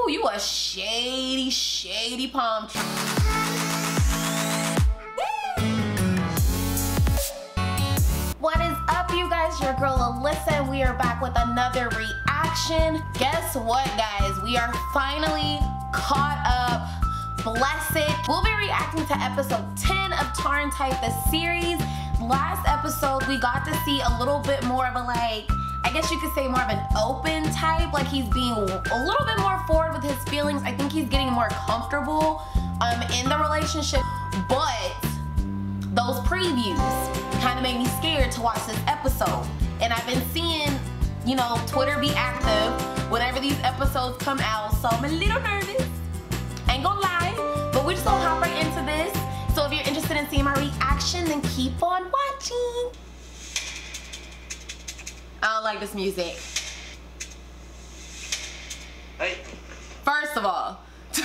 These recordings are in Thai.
you a shady palm tree. What is up, you guys? Your girl Alyssa, and we are back with another reaction. Guess what, guys? We are finally caught up. Blessed. We'll be reacting to episode 10 of Tarn Type, the series. Last episode, we got to see a little bit more of a, like, I guess you could say more of an open type. Like, he's being a little bit more forward with his feelings. I think he's getting more comfortable in the relationship. But those previews kind of made me scared to watch this episode. And I've been seeing, you know, Twitter be active whenever these episodes come out. So I'm a little nervous. Ain't gonna lie. But we're just gonna hop right into this. So if you're interested in seeing my reaction, then keep on watching. I don't like this music. Hey. First of all,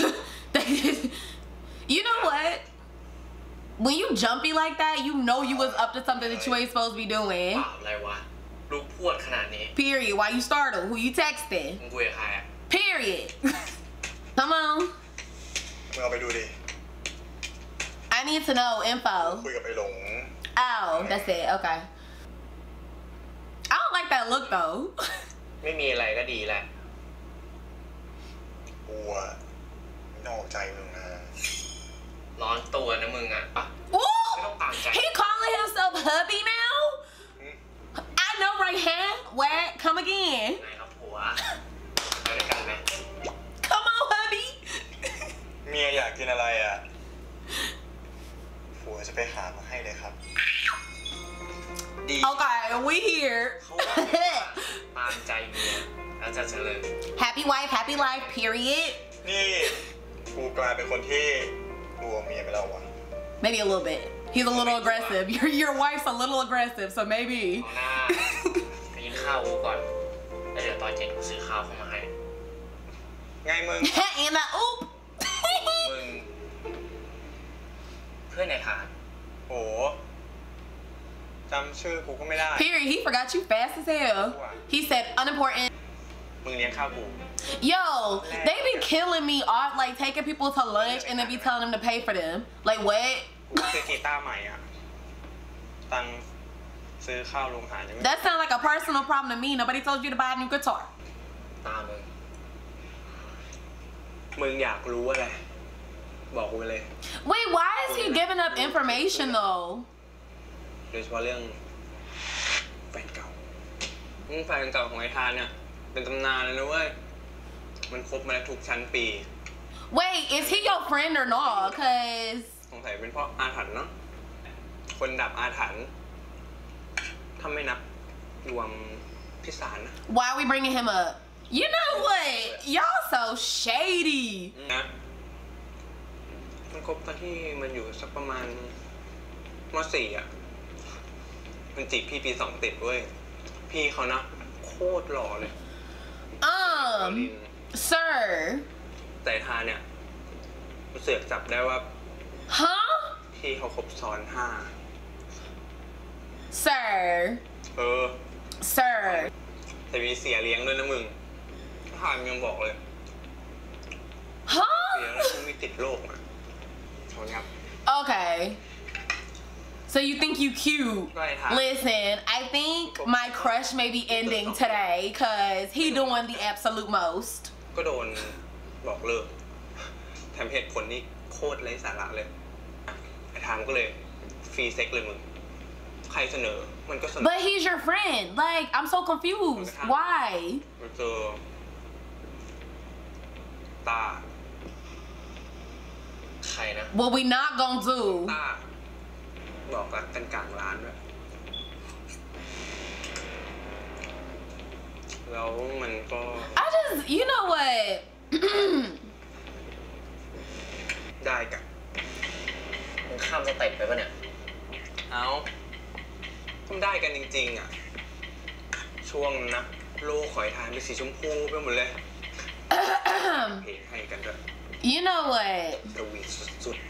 you know what? When you jumpy like that, you know you was up to something that you ain't supposed to be doing. Period. Why you startled? Who you texting? Period. Come on. I need to know info. Oh, that's it. Okay. I don't like that look though. ไม่มีอะไรก็ดีแหละกูอะนอกใจมึงนะร้อนตัวนะมึงอ่ะไม่ต้องตามใจ He calling himself hubby now? I know right hand. Where? Come again. ไหนครับผัวไปด้วยกันไหม Come on, hubby. เมียอยากกินอะไรอ่ะผัวจะไปหามาให้เลยครับ Okay, we here. ตามใจเมียแล้วจะเจริญ Happy wife, happy life, period. นี่กูกลายเป็นคนที่กลัวเมียไปแล้ววะ Maybe a little bit. He's a little aggressive. Your wife's a little aggressive, so maybe. เอาหน้าไปกินข้าวกูก่อนแล้วเดี๋ยวตอนเย็นกูซื้อข้าวเข้ามาให้ไงมึง And I oop. มึงเพื่อนในฐานโหจำชื่อกูก็ไม่ได้ Period. He forgot you fast as hell. He said unimportant. มึงเลี้ยงข้าวกู Yo, they be killing me off, like taking people to lunch and then be telling them to pay for them. Like what? กูซื้อกีตาร์ใหม่อ่ะตังซื้อข้าวโรงอาหารยังไม่ That sounds like a personal problem to me. Nobody told you to buy a new guitar. ตามมึงอยากรู้อะไรบอกกูไปเลย Wait, why is he giving up information though? โดยเฉพาะเรื่องแฟนเก่าแฟนเก่าของไอ้ทานเนี่ยเป็นตำนานเลยนะเว้ยมันคบมาแล้วทุกชั้นปี Wait, is he your friend or not? Cause สงสัยเป็นเพราะอาถรรพ์เนาะคนดับอาถรรพ์ถ้าไม่นับรวมพี่สารนะ why are we bringing him up? You know what? Y'all so shady. นะมันคบตอนที่มันอยู่สักประมาณม.4 อ่ะมันจีบพี่ปี 2ติดเว้ยพี่เขานะโคตรหล่อเลย sir แต่ทาเนี่ยมันเสือกจับได้ว่า huh พี่เขาคบซ้อน5 sir sir แต่มีเสียเลี้ยงด้วยนะมึงทานยังบอกเลย huh เสียแล้วมีติดโรคอ่ะโทษครับ okay so you think you cute? Listen, I think my crush may be ending today cause he doing the absolute most. ก็โดนบอกเลิกแถมเหตุผลนี้โคตรไร้สาระเลยไอ้ทามก็เลยฟรีเซ็กเลยมึงใครเสนอมันก็เสนอ But he's your friend. Like I'm so confused. Why? มันเจอตาใครนะ What we not gonna do? ตาบอกรักกันกลางร้านด้วยแล้วมันก็ I just, you know what? ได้กันมึงข้ามสเต็ปไปปะเนี่ยเอาต้องได้กันจริงๆอ่ะช่วงนะโลกขอยทานเป็นสีชมพูไปหมดเลยเพลงให้กันด้วย You know what? สวีทสุดๆ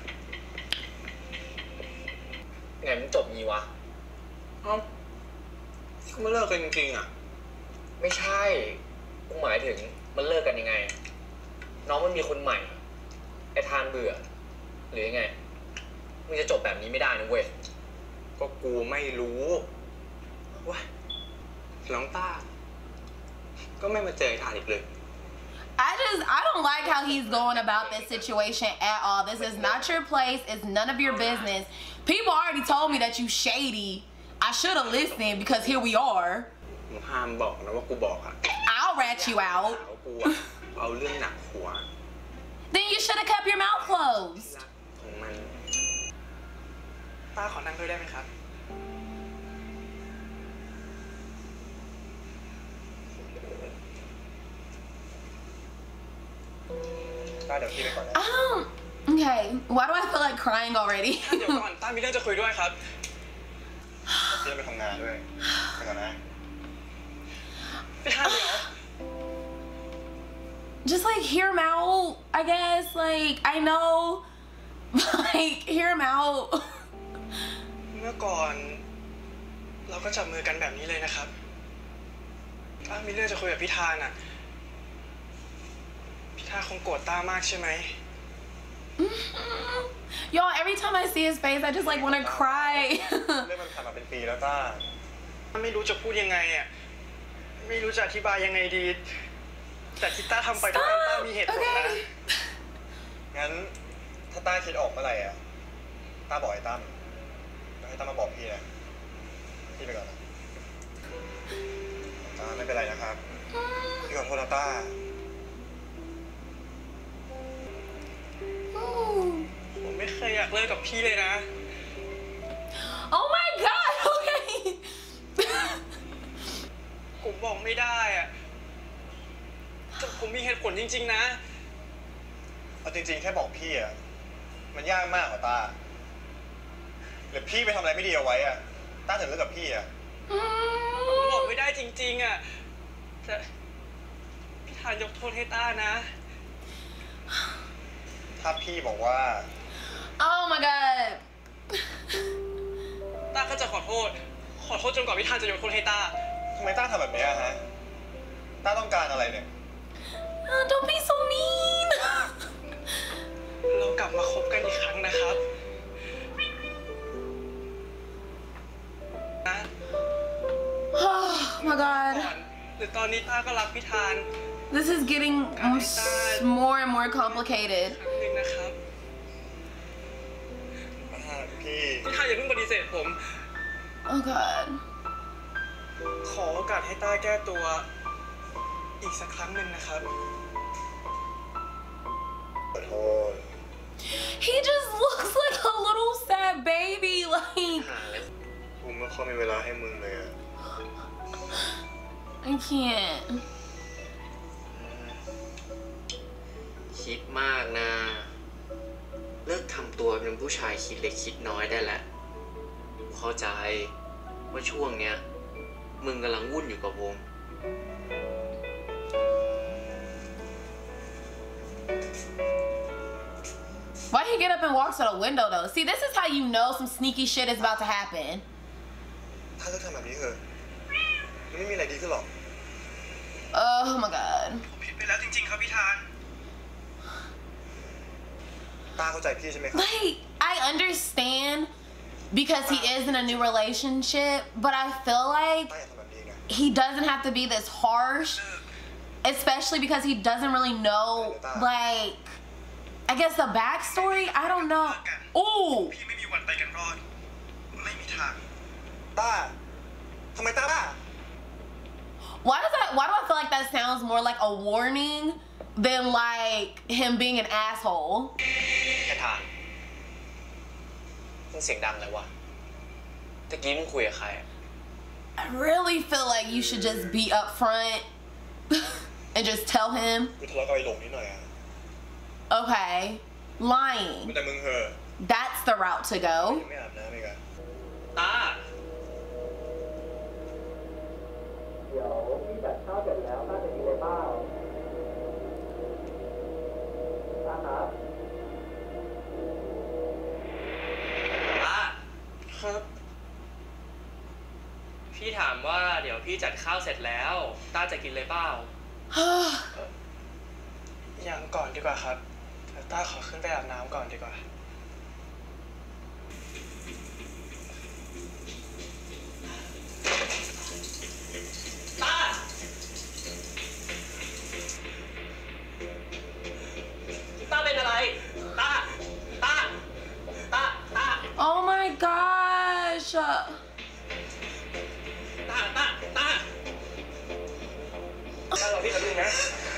ไงมันจบงี้วะเอ้าก็มาเลิกกันจริงๆอ่ะไม่ใช่กูหมายถึงมันเลิกกันยังไงนน้องมันมีคนใหม่ไอ้ทานเบื่อหรือยังไงมึงจะจบแบบนี้ไม่ได้นะเว้ยก็กูไม่รู้ว้าน้องต้าก็ไม่มาเจอไอ้ทานอีกเลย I don't like how he's going about this situation at all. This is not your place. It's none of your business. People already told me that you shady. I should have listened because here we are. มึงห้ามบอกนะว่ากูบอกอะ I'll rat you out. กูเอาเรื่องหนักหัว Then you should have kept your mouth closed. ของมันต้าขอนั่งด้วยได้ไหมครับต้าเดี๋ยวพี่ไปก่อนนะ Okay. Why do I feel like crying already? เดี๋ยวก่อนต้ามีเรื่องจะคุยด้วยครับพี่ไปทำงานด้วยไปก่อนนะพี่ทานเดี๋ยว Just like hear him out, I guess. Like I know, like hear him out. เมื่อก่อนเราก็จับมือกันแบบนี้เลยนะครับต้ามีเรื่องจะคุยกับพี่ทานอ่ะพี่ทานคงโกรธต้ามากใช่ไหม Y'all, every time I see his face, I just like want to cry. เรื่องมันผ่านมาเป็นปีแล้วต้าไม่รู้จะพูดยังไงอ่ะไม่รู้จะอธิบายยังไงดีแต่ที่ต้าทำไปทุกอย่างต้ามีเหตุผลนะ Okay. งั้นถ้าต้าคิดออกเมื่อไหร่อะต้าบอกไอ้ตั้มแล้วให้ตั้มมาบอกพี่นะพี่ไปก่อนนะต้าไม่เป็นไรนะครับพี่ขอโทษนะต้าผมไม่เคยอยากเลิกกับพี่เลยนะ Oh my God. Okay. ผมบอกไม่ได้อะแต่ผมมีเหตุผลจริงๆนะเอาจริงๆแค่บอกพี่อะมันยากมากกว่าต้าหรือพี่ไปทำอะไรไม่ดีเอาไว้อะต้าถึงเลิกกับพี่อะผมบอกไม่ได้จริงๆอะแต่พี่ทานยกโทษให้ต้านะถ้าพี่บอกว่า Oh my God. ต้าก็จะขอโทษจนกว่าพี่ทานจะยกโทษให้ต้าทำไมต้าทำแบบนี้อะฮะต้าต้องการอะไรเนี่ย Don't be so mean. เรากลับมาคบกันอีกครั้งนะครับนะ Oh my ก่อ God. นหรือตอนนี้ต้าก็รักพี่ทาน This is getting more and more complicated. ครั้งหนึ่งนะครับพี่พี่ทานอย่าเพิ่งปฏิเสธผม Oh God. ขอโอกาสให้ต้าแก้ตัวอีกสักครั้งหนึ่งนะครับขอโทษ He just looks like a little sad baby. Like กูไม่ค่อยมีเวลาให้มึงเลยอะ I can't. คิดมากนะเลิกทำตัวเป็นผู้ชายคิดเล็กคิดน้อยได้แล้วเข้าใจว่าช่วงเนี้ยมึงกำลังวุ่นอยู่กับวง Why he get up and walk to the window though? See, this is how you know some sneaky shit is about to happen. ถ้าเลิกทำแบบนี้เถอะมันไม่มีอะไรดีขึ้นหรอก Oh my God. ผมผิดไปแล้วจริงๆครับพี่ทานต้าเข้าใจพี่ใช่ไหมครับ Like, I understand because he is in a new relationship, but I feel like ต้าอย่าทำแบบนี้ไง he doesn't have to be this harsh, especially because he doesn't really know, like, I guess the backstory. I don't know. Ooh. พี่ไม่มีวันไปกันรอด ไม่มีทางต้าทำไมต้า Why do I feel like that sounds more like a warning than like him being an asshole? แค่ทานมึงเสียงดังเลยวะตะกี้มึงคุยกับใคร I really feel like you should just be upfront and just tell him. กูทะเลาะกับไอ้หลงนิดหน่อยอะ Okay, lying. แต่มึงเหอะ That's the route to go. ไม่อาบน้ำอีกอะต้าเดี๋ยวพี่จัดข้าวเสร็จแล้วต้าจะกินอะไรบ้างต้าครับต้าครับพี่ถามว่าเดี๋ยวพี่จัดข้าวเสร็จแล้วต้าจะกินเลยเปล่ายังก่อนดีกว่าครับเดี๋ยวต้าขอขึ้นไปอาบน้ำก่อนดีกว่าต้าเป็นอะไรต้า Oh my gosh ต้าเราพี่กับลุงนะ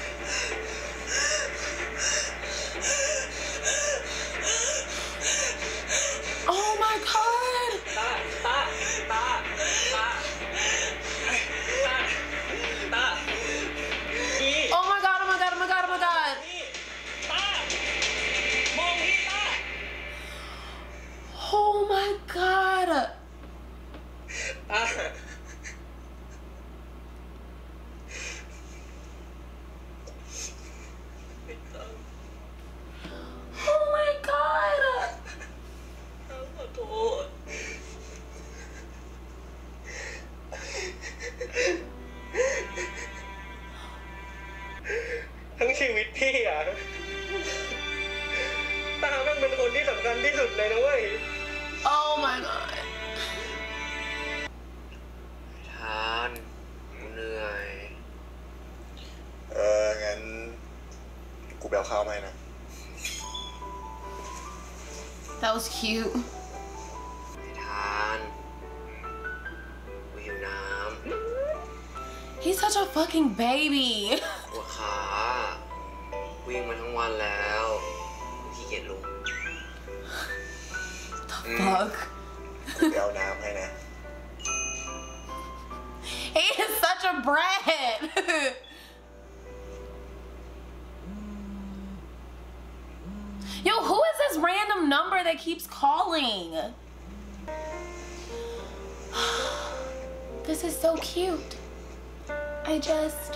Oh my god ต้า Oh my god ต้ามองพี่ต้า Oh my god ต้า Oh my god ขอโทษทั้งชีวิตพี่อ่ะตาแม่งเป็นคนที่สำคัญที่สุดเลยนะเว้ย Oh my god ทานกูเหนื่อยงั้นกูไปเอาข้าวมาให้นะ That was cute ทานกูหิวน้ He's such a fucking baby ำปวดขาวิ่งมาทั้งวันแล้วกูขี้เกียจลุก Fuck กูไปเอาน้ำให้นะ He is such a brat Yo, who is this random number that keeps calling? This is so cute. I just...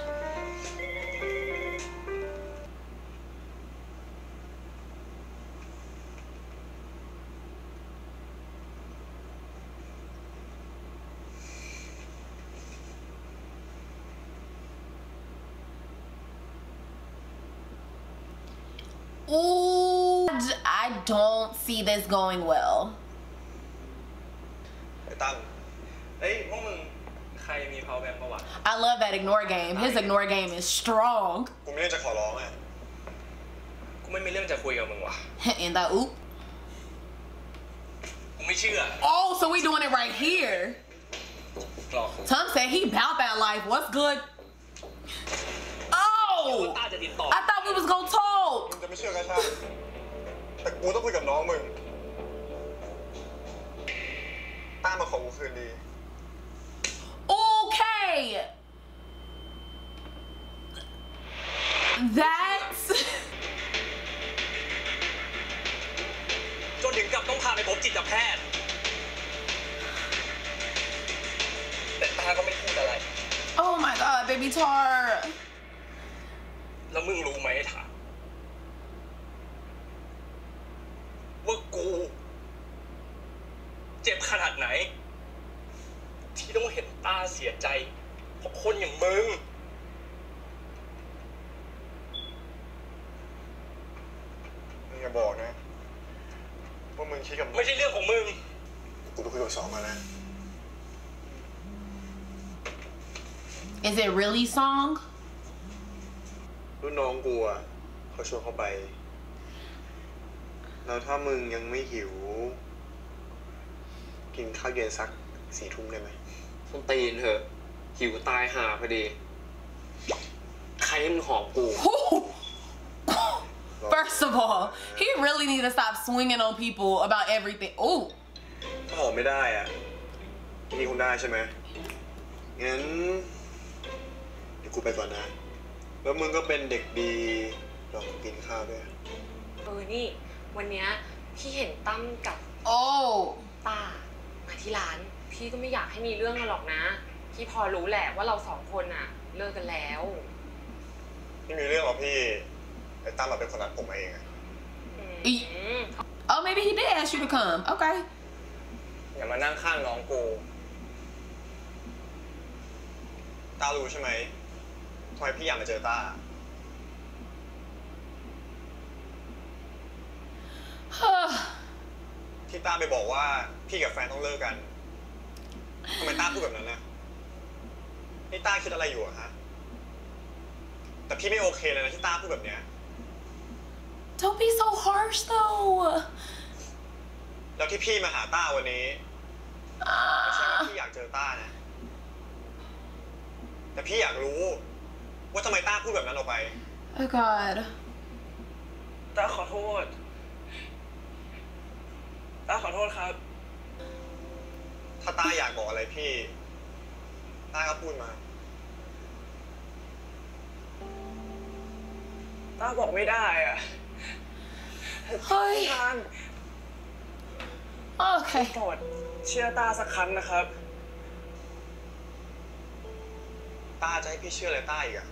Ooh, I don't see this going well. ไอ้ตั้มเฮ้ยพวกมึงใครมี power bank ปะวะ I love that ignore game. His ignore game is strong. กูไม่ได้จะขอร้องอ่ะกูไม่มีเรื่องจะคุยกับมึงว่ะ And that oop. กูไม่เชื่อ Oh, so we doing it right here. หรอก Tom said he bout that life. What's good? Oh, ต้าจะติดต่อ I thought we was gonna มึ talk. งจะไม่เชื่อก็ช่างแต่กูต้องคุยกับน้องมึงต้ามาขอกูคืนดี Okay. That's จนถึงกับต้องพาไปพบจิตแพทย์ แต่ตาก็ไม่พูดอะไร oh my god, baby Tar. แล้วมึงรู้ไหมไอ้ถามว่ากูเจ็บขนาดไหน ที่ต้องเห็นตาเสียใจเพราะคนอย่างมึงมึงอย่าบอกนะว่ามึงคิดกับไม่ใช่เรื่องของมึงกูต้องคุยกับสองมานะ Is it really song? รุ่นน้องกูอ่ะเขาชวนเขาไป แล้วถ้ามึงยังไม่หิว กินข้าวเย็นสัก4 ทุ่มได้ไหมส้นตีนเถอะหิวตายหาพอดี ใครให้มึงหอมกู First of all, he really need to stop swinging on people about everything. Ooh. ถ้าหอมไม่ได้อ่ะนี่คงได้ใช่ไหมงั้นเดี๋ยวกูไปก่อนนะ แล้วมึงก็เป็นเด็กดีลองกินข้าวด้วยนี่วันเนี้ยพี่เห็นตั้มกับ Oh. ต้ามาที่ร้าน พี่ก็ไม่อยากให้มีเรื่องกันหรอกนะ พี่พอรู้แหละว่าเราสองคนอะเลิกกันแล้วไม่มีเรื่องหรอกพี่ ไอ้ตั้มมาเป็นคนนัดผมมาเองอะ Oh, maybe he did ask you to come. Okay. อย่ามานั่งข้างน้องกูต้ารู้ใช่ไหมทำไมพี่อยากมาเจอต้าที่ต้าไปบอกว่าพี่กับแฟนต้องเลิกกันทำไมต้าพูดแบบนั้นนะนี่ต้าคิดอะไรอยู่อะฮะแต่พี่ไม่โอเคเลยนะที่ต้าพูดแบบเนี้ย Don't be so harsh though แล้วที่พี่มาหาต้าวันนี้ไม่ใช่ว่าพี่อยากเจอต้านะแต่พี่อยากรู้ว่าทำไมต้าพูดแบบนั้นออกไป Oh God ต้าขอโทษต้าขอโทษครับถ้าต้าอยากบอกอะไรพี่ต้าก็พูดมาต้าบอกไม่ได้อะเฮ้ยทานโอเคโปรดเชื่อต้าสักครั้งนะครับต้าจะให้พี่เชื่ออะไรต้าอีกอะ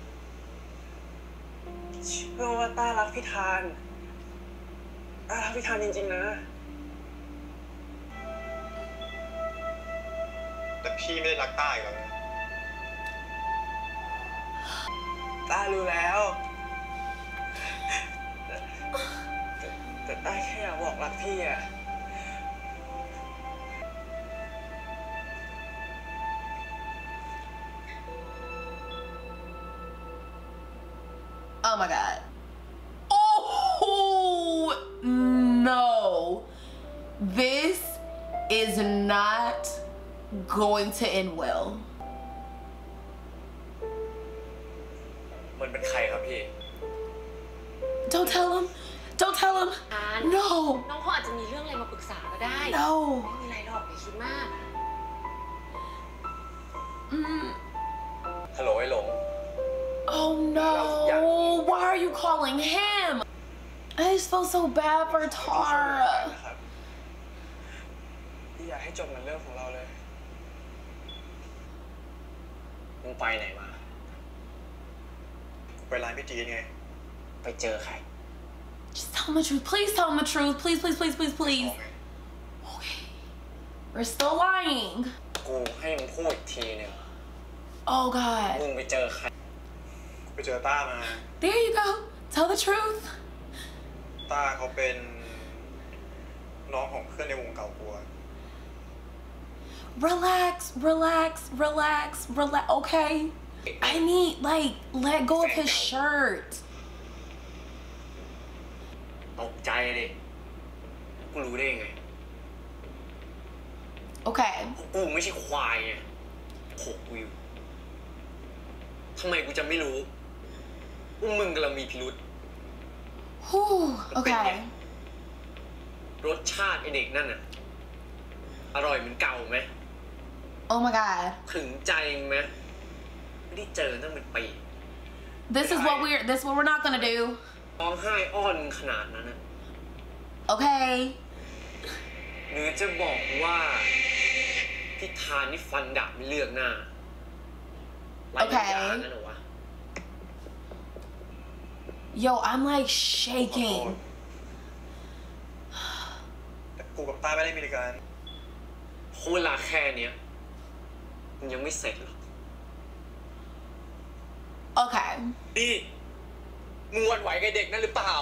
เชื่อว่าต้ารักพี่ทานต้ารักพี่ทานจริงๆนะแต่พี่ไม่ได้รักต้าอีกแล้วนะต้ารู้แล้วแต่ต้าแค่อยากบอกรักพี่อะ Oh my God. Oh no. This is not going to end well. มันเป็นใครครับพี่ Don't tell him. Don't tell him. ทาน No. น้องเขาอาจจะมีเรื่องอะไรมาปรึกษาก็ได้ No. ไม่มีอะไรหรอกอย่าคิดมากฮัลโหลไอ้หลง Oh no. Why are you calling him? I just feel so bad for พี่ช่วยหนูหน่อย Tara. นะครับพี่อยากให้จบเหมือนเรื่องของเราเลยมึงไปไหนมาไปร้านพี่จีนไงไปเจอใคร Just tell him the truth. Please tell him the truth. Please, please, please, please, please. บอกไง Okay. We're still lying. กูให้มึงพูดอีกทีหนึ่ง Oh God. มึงไปเจอใครไปเจอต้ามา There you go. Tell the truth. ต้าเขาเป็นน้องของเพื่อนในวงเก่ากูอะ Relax, relax, relax, relax. Okay. I need like let go of his shirt. ตกใจดิกูรู้ได้ยังไง Okay. กูไม่ใช่ควายไง6 วิวทำไมกูจะไม่รู้ว่ามึงกำลังมีพิรุษ Whew. Okay. รสชาติไอเด็กนั่นน่ะ อร่อยเหมือนเก่าไหม Oh my God. ถึงใจมึงไหมไม่ได้เจอตั้งเป็นปี This is what we're not gonna do. ร้องไห้อ้อนขนาดนั้นน่ะ Okay. หรือจะบอกว่าพี่ทานนี่ฟันดาบไม่เลือกหน้าไร้วิญญาณนั่นเหรอวะ Yo, I'm like shaking. แต่กูกับต้าไม่ได้มีกันโคเวลาแค่เนี้ยมันยังไม่เสร็จหรอก Okay. นี่มึงหวั่นไหวกับเด็กนั่นหรือเปล่า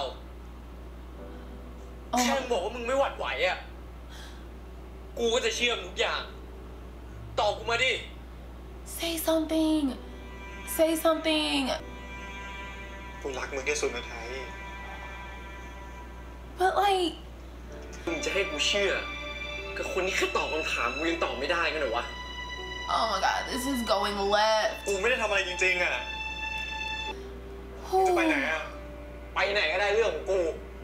แค่มึงบอกว่ามึงไม่หวั่นไหวอ่ะ กูก็จะเชื่อมึงทุกอย่าง ตอบกูมาดิ Say something. Say something. กูรักมึงที่สุดในไทย But like, มึงจะให้กูเชื่อกับคนที่แค่ตอบคำถามกูยังตอบไม่ได้กันเหรอวะ oh my God, this is going left. กูไม่ได้ทำอะไรจริงๆอะจะไปไหนอะไปไหนก็ได้เรื่องของกู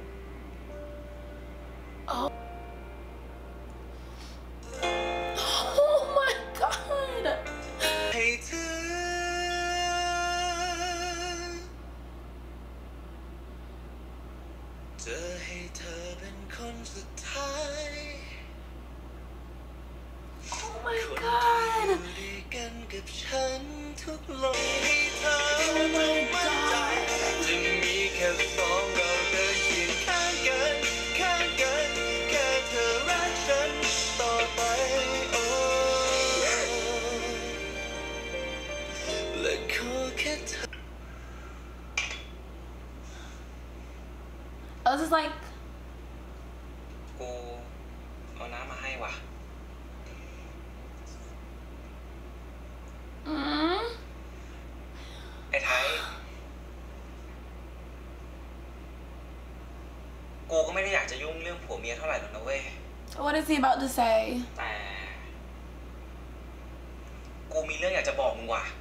Oh my God. ให้เธอจะให้เธอเป็นคนสุดท้าย Oh my God. ด้วยกันกับฉันทุกลมให้เธอ Oh my God. จะมีแค่สองเราเดินเคียงข้างกันข้างกันแค่เธอรักฉันต่อไปโอ้และขอแค่เธอ I was just like, กูเอาน้ำมาให้ว่ะไอ้ไทยกูก็ไม่ได้อยากจะยุ่งเรื่องผัวเมียเท่าไหร่หรอกนะเว้ย What is he about to say? แต่กูมีเรื่องอยากจะบอกมึงว่ะ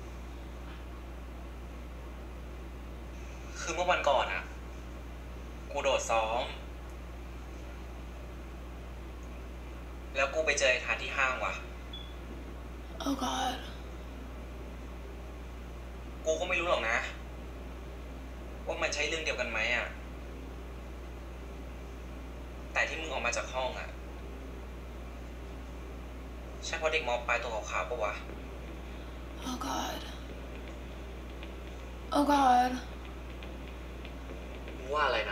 คือเมื่อวันก่อนอ่ะกูโดดซ้อมแล้วกูไปเจอไอ้ทานที่ห้างว่ะ Oh God. กูก็ไม่รู้หรอกนะว่ามันใช่เรื่องเดียวกันไหมอ่ะแต่ที่มึงออกมาจากห้องอ่ะใช่เพราะเด็กมอปลายตัวขาวๆปะวะ Oh God. Oh God. มึงว่าอะไรนะ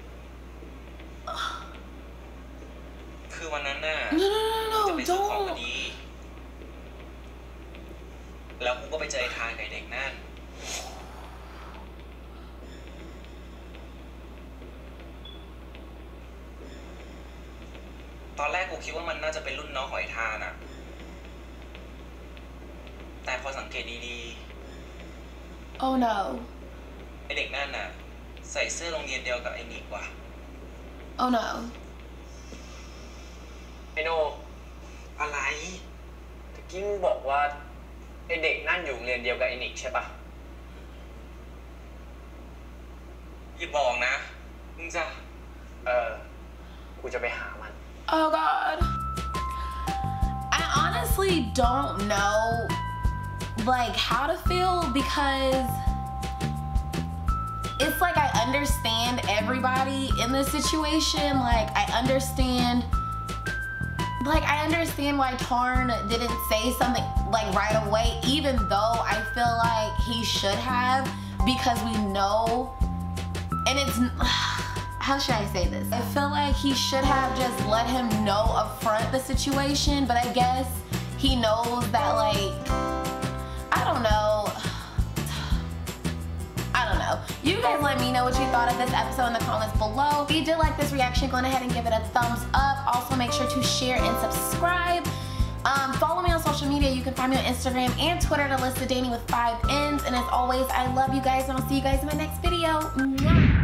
คือวันนั้นน่ะ No, จะไปซื้อของพอ don't. ดีแล้วกูก็ไปเจอไอ้ทานกับไอ้เด็กนั่นตอนแรกกูคิดว่ามันน่าจะเป็นรุ่นน้องของไอ้ทานอ่ะแต่พอสังเกตดี Oh no. ๆไอ้เด็กนั่นน่ะใส่เสื้อโรงเรียนเดียวกับไอ้นิกว่ะ Oh no. ไอโนอะไรตะกี้มึงบอกว่าไอเด็กนั่นอยู่โรงเรียนเดียวกับไอนิกใช่ปะอย่าบอกนะมึงจะกูจะไปหามัน Oh God. I honestly don't know like how to feel because it's like I understand everybody in this situation. Like I understand why Tarn didn't say something like right away, even though I feel like he should have, because we know, and it's how should I say this? I feel like he should have just let him know up front the situation, but I guess he knows that, like, I don't know. You guys let me know what you thought of this episode in the comments below. If you did like this reaction, go ahead and give it a thumbs up. Also, make sure to share and subscribe. Follow me on social media. You can find me on Instagram and Twitter at AlyssaDaney with 5 N's. And as always, I love you guys, and I'll see you guys in my next video. Mwah.